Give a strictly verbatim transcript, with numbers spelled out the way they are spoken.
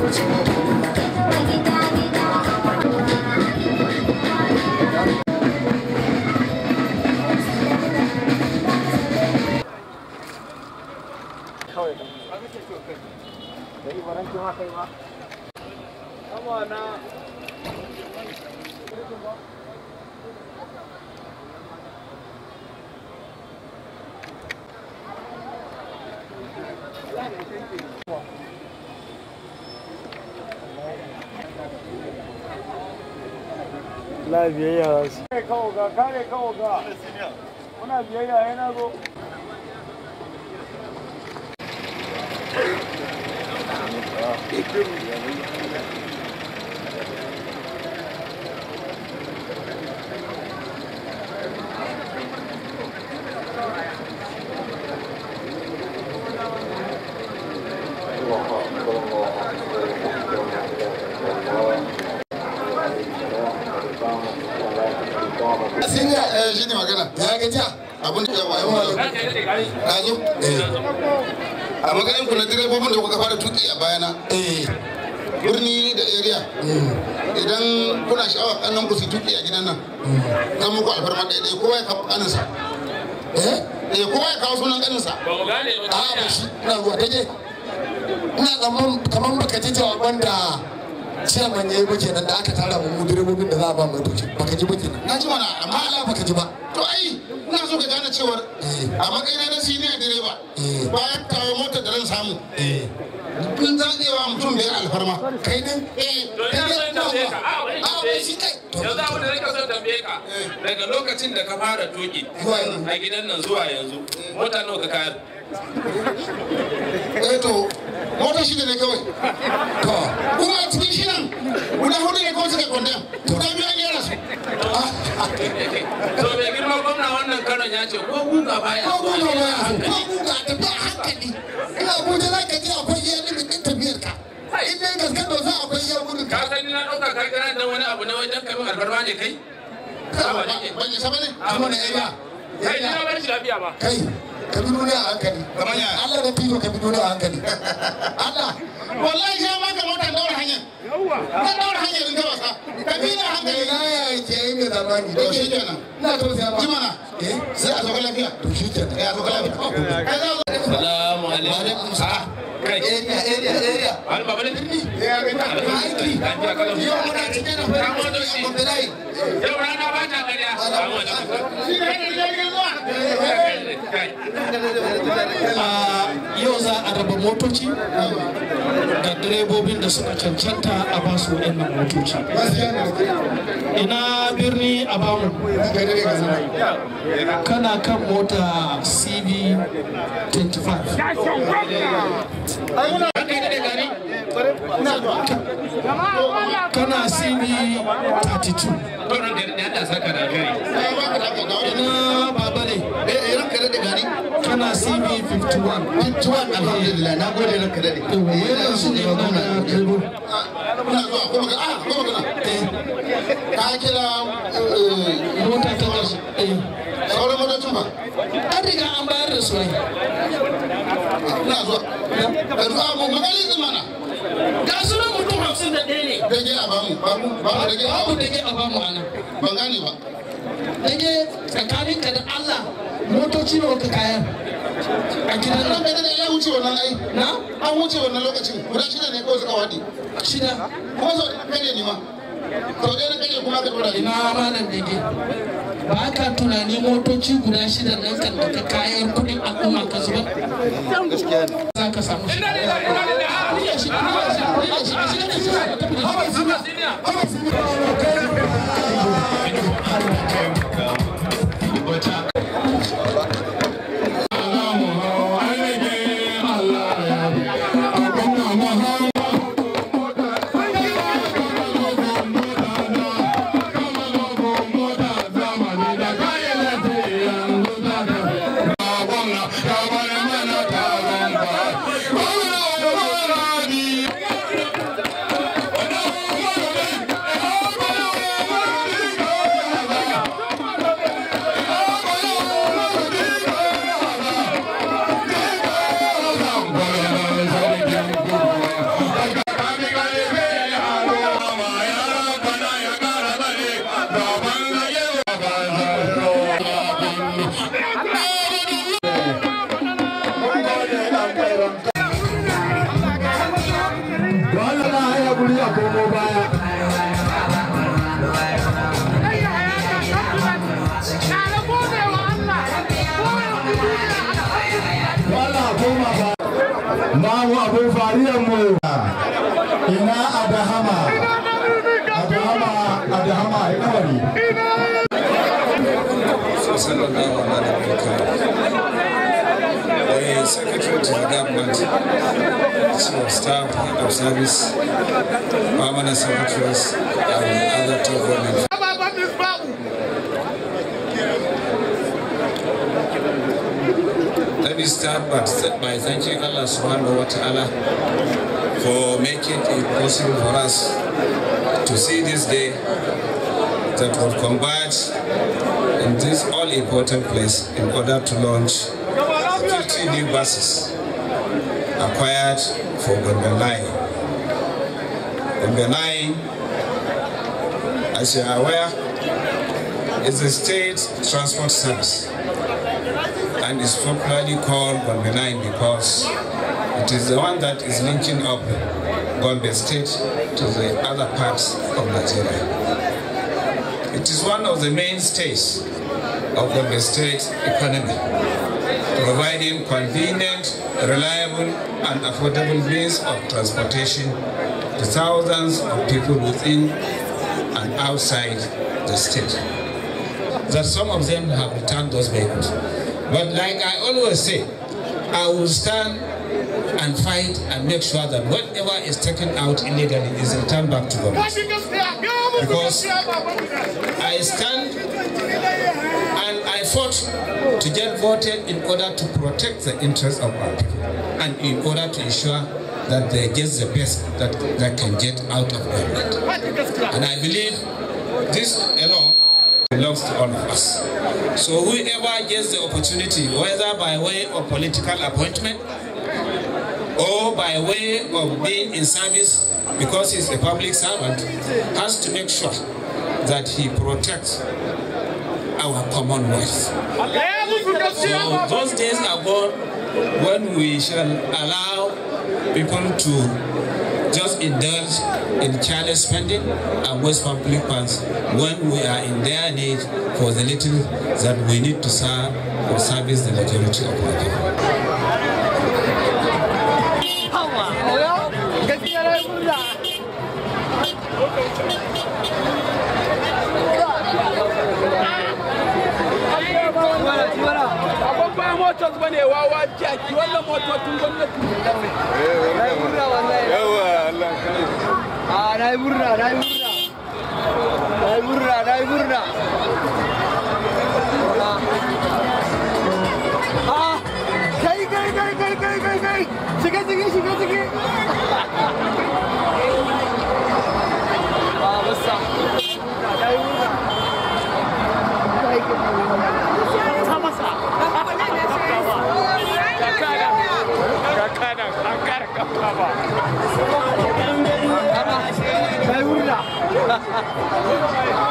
La biyayya su. Kare kawo ga, kare kawo ga. Muna biyayya yana zo. Sinya shi ne magana ya gaji abin da ya wayo wayo na zo a maganin ku na direbobin da kuka fara tuki a bayana birni da area idan kuna sha'awar kannan ku su tuki a gidan nan kan muku alfarma ɗaya kowa ya kawo kaninsa eh kowa ya kawo sunan kaninsa ba mu gane ba a ba shi ina zuwa take ina tsamman kamar baka ji jawaban da ciyaman ya yi ba kenan da aka tara mu direbobin da za a ba motoci baka ji ba kenan na ji mana amma Allah baka ji ba to ai ina so ka gane cewar a matsayin na senior direba bayan kawo motar da zan samu kun zagewa mutum bai alfarma kai din eh kai ne tambaye ka a wai shi kai yanzu abin da nake son tambaye ka daga lokacin da ka fara toki a gidan nan zuwa yanzu mota nawa ka kayar eh to mota shida ne kawai to kuma a cikin shirin guda hudu ne kawai suka kwandam guda biyu an yara su to mai girma gwamna wannan karon ya ce ko guga baya ko guga baya ko guga da ba hankali ina abuja za ka ji akwai iya limin ɗin tafiyar ka in dai gaske da za akwai iya gudun ka san na ɗauka kai kana dan wani abu na wajen kai min albarma ne kai ban yi saba ne kuma na iya kai ni na bar shi lafiya ba kai ka bi duniya a hankali Allah da fito ka bi duniya a hankali Allah wallahi sai ma ka mota daura hanyar ka daura hanyar din ka wasa ka bi na hankali na ya ke yi mai zamani to shi kenan ina to sai ba jimana eh sai a sauka lafiya to shi kenan ya sauka lafiya assalamu alaikum kai area area area wani baba ne dinni ya ga ta aiki kan ji akalan yau muna cikin da fara moto shi yau rana ba ta kariya assalamu alaikum shi ne jirgin zuwa yau za a raba motoci da direbobin da suka cancanta a basu waɗannan motoci ina birni a bamu kana kan mota C B twenty-five kana C B thirty-two ina baba ne kana C B fifty-one fifty-one alhamdulillah na gode ranka dade wannan su ne na kalbo ina zuwa ko magana ah ko magana ka kira mota ta ƙarshe sauran motocin ba an riga an bayar da su ne ina zuwa ka zuwa mu magana din mana ga su nan mutum hamsin da ɗaya ne dage a bamu babu babu dage babu dage a bamu ana ban gane ba dage tsakaninka da Allah motoci nawa ka kayan a gidan nan bai da ya wuce wannan ai na an wuce wannan lokacin guda shida ne kawai suka wadi shida kuma sau da kare ne ma sau da na kare kuma ka dora ina malam dage ba ka tunani motoci guda shida nan kan da ka kayan kuɗin al'umma ka zuba za ka samu shi komo baya. Allah koma ba. Babu abin fariyar mu. Ina Adahama. Adahama, Adahama, Inawari. Sallallahu alaihi wa the Secretary to the Government, Chief of Staff, Head of Service, Permanent Secretaries, and other top government. Let me start by thanking Allah subhanahu wa ta'ala for making it possible for us to see this day that will converge in this all-important place in order to launch fifty new buses acquired for Gombe Line. Gombe Line, as you are aware, is a state transport service and is popularly called Gombe Line because it is the one that is linking up Gombe State to the other parts of Nigeria. It is one of the mainstays of Gombe State economy, providing convenient, reliable, and affordable means of transportation to thousands of people within and outside the state. That some of them have returned those vehicles. But like I always say, I will stand and fight and make sure that whatever is taken out illegally is returned back to government. Because I stand and I fought to get voted in order to protect the interests of our people and in order to ensure that they get the best that they can get out of government. And I believe this alone belongs to all of us. So whoever gets the opportunity, whether by way of political appointment or by way of being in service because he's a public servant, has to make sure that he protects our commonwealth. So those days are gone when we shall allow people to just indulge in careless spending and waste public funds when we are in their need for the little that we need to serve or service the majority of our people. motos bane wawa jaki wannan motocin gwamnati nayi murna wallahi yawa Allah ah nayi murna nayi murna nayi murna nayi murna ah kai kai kai kai kai kai kai shiga shiga shiga shiga ah basta nayi murna kai kai Kakana, kakana, kakana. Saya udah.